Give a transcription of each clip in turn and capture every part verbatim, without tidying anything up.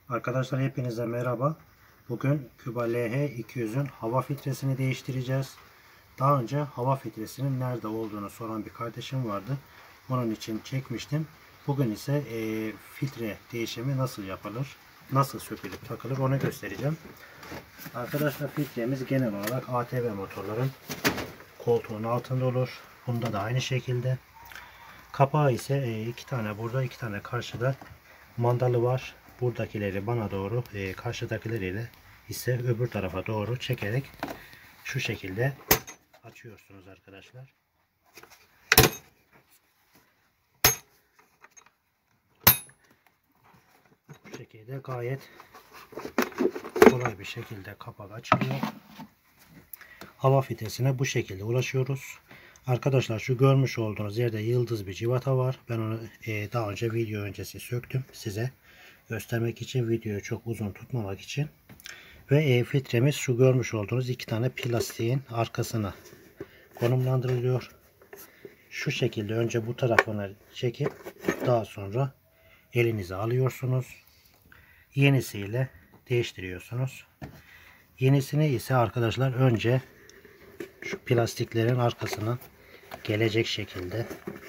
Arkadaşlar hepinize merhaba. Bugün Küba L H iki yüzün hava filtresini değiştireceğiz. Daha önce hava filtresinin nerede olduğunu soran bir kardeşim vardı. Onun için çekmiştim. Bugün ise e, filtre değişimi nasıl yapılır, nasıl sökülüp takılır onu göstereceğim. Arkadaşlar filtremiz genel olarak A T V motorların koltuğun altında olur. Bunda da aynı şekilde. Kapağı ise e, iki tane burada, iki tane karşıda mandalı var. Buradakileri bana doğru, e, karşıdakileriyle ise öbür tarafa doğru çekerek şu şekilde açıyorsunuz arkadaşlar. Bu şekilde gayet kolay bir şekilde kapak açılıyor. Hava filtresine bu şekilde ulaşıyoruz. Arkadaşlar şu görmüş olduğunuz yerde yıldız bir civata var. Ben onu e, daha önce video öncesi söktüm size göstermek için, videoyu çok uzun tutmamak için. Ve e, filtremiz şu görmüş olduğunuz iki tane plastiğin arkasına konumlandırılıyor. Şu şekilde önce bu tarafını çekip daha sonra elinize alıyorsunuz. Yenisiyle değiştiriyorsunuz. Yenisini ise arkadaşlar önce şu plastiklerin arkasına gelecek şekilde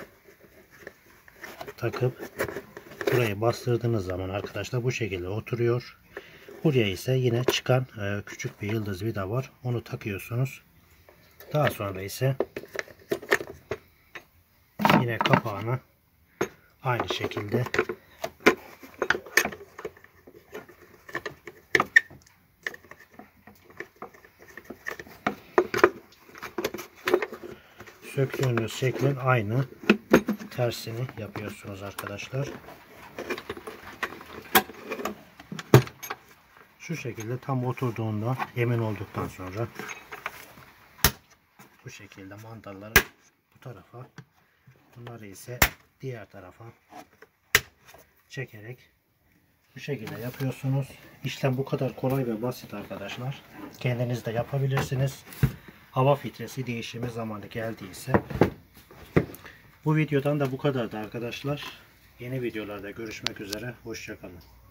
takıp burayı bastırdığınız zaman arkadaşlar bu şekilde oturuyor. Buraya ise yine çıkan e, küçük bir yıldız vida var. Onu takıyorsunuz. Daha sonra ise yine kapağını aynı şekilde söktüğünüz şeklin aynı tersini yapıyorsunuz arkadaşlar. Şu şekilde tam oturduğunda emin olduktan sonra bu şekilde mandalları bu tarafa, bunları ise diğer tarafa çekerek bu şekilde yapıyorsunuz. İşlem bu kadar kolay ve basit arkadaşlar. Kendiniz de yapabilirsiniz. Hava filtresi değişimi zamanı geldiyse. Bu videodan da bu kadardı arkadaşlar. Yeni videolarda görüşmek üzere. Hoşça kalın.